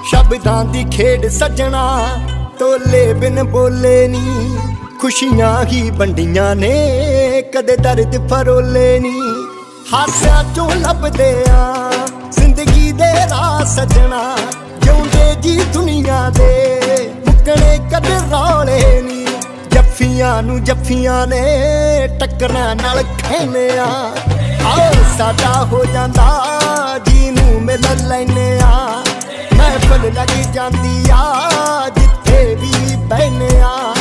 शब्दां दी खेड सजना तोले बिन बोले नी खुशियां ही बंडियां ने कदे दर्द फरोले नी हास्या चों लभदे आ जिंदगी दे राह सजना जिउंदे जी दुनिया दे मुकणे कदे रौले नी जफ्फियां नू जफ्फियां ने टक्करां नाल खैने आ आओ साडा हो जांदा जी नू मिल लैने आ महफिल लग जांदी आ जिथे भी बहने आ।